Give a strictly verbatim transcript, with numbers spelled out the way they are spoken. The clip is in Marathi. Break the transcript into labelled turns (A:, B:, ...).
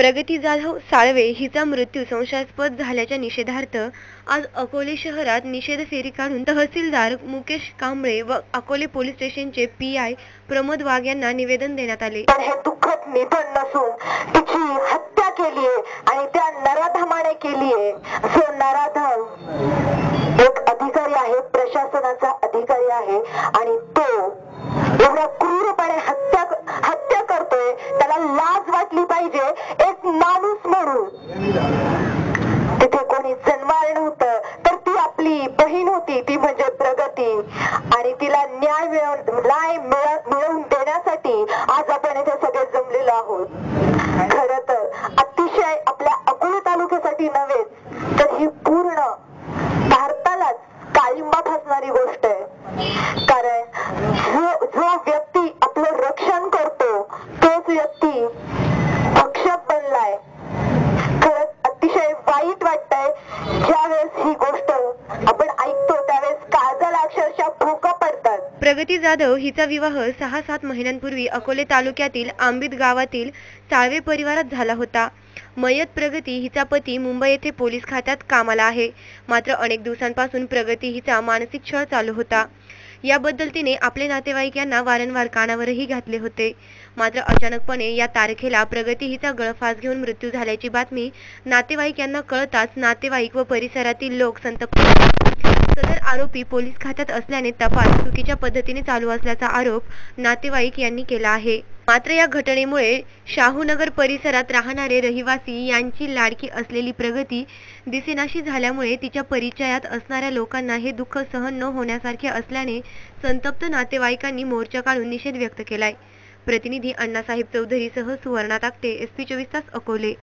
A: प्रगती जाधव साळवे हिचा मृत्यू संशयास्पद झाल्याच्या निषेधार्थ आज अकोले शहरात निषेध फेरी काढून तहसीलदार मुकेश कांबळे व अकोले पोलीस स्टेशनचे पी आय प्रमोद वाघ यांना निवेदन देण्यात आले।
B: हे दुःखद निधन नसून तिची हत्या केली आणि त्या नराधमाने केली आहे। जो नराधम एक अधिकारी आहे, प्रशासनाचा अधिकारी आहे आणि तो एवढ्या क्रूरपणे हत्या हत्या करतोय, त्याला लाज वाटली पाहिजे एक माणूस म्हणून। तिथे कोणी जन्माला नव्हतं तर ती आपली बहीण होती, ती म्हणजे प्रगती, आणि तिला न्याय न्याय मिळवून देण्यासाठी आज आपण इथे सगळे जमलेलो आहोत। खरं तर अतिशय आपल्या अकोले तालुक्यासाठी नव्हे तर ही पूर्ण भारतालाच काळिंबात असणारी गोष्ट आहे। कारण जो जो व्यक्ती आपलं रक्षण करतो तोच व्यक्ती भक्षक बनलाय। खरंच अतिशय वाईट वाटतंय ज्यावेळेस ही गोष्ट आपण ऐकतो त्यावेळेस काळजाला अक्षरशः भोका पडतात।
A: प्रगती जाधव हिचा विवाह सहा सात महिन्यांपूर्वी अकोले तालुक्यातील आंबित गावातील साळवे परिवारात झाला होता। मयत प्रगती हिचा पती मुंबई येथे पोलीस खात्यात कामाला आहे। मात्र अनेक दिवसांपासून प्रगती हिचा मानसिक छळ चालू होता। याबद्दल तिने आपले नातेवाईक यांना वारंवार कानावरही घातले होते। मात्र अचानकपणे या तारखेला प्रगती हिचा गळफास घेऊन मृत्यू झाल्याची बातमी नातेवाईक यांना कळताच नातेवाईक व परिसरातील लोक संतप्त झाले। सदर आरोपी पोलीस खात्यात असल्याने तपास चुकीच्या पद्धतीने चालू असल्याचा आरोप नातेवाईक यांनी केला आहे। मात्र या घटनेमुळे शाहूनगर परिसरात राहणारे रहिवासी यांची लाडकी असलेली प्रगती दिसेनाशी झाल्यामुळे तिच्या परिचयात असणाऱ्या लोकांना हे दुःख सहन न होण्यासारखे असल्याने संतप्त नातेवाईकांनी मोर्चा काढून निषेध व्यक्त केलाय। प्रतिनिधी अण्णासाहेब चौधरी सह सुवर्णा ताकटे, एस पी चोवीस तास अकोले।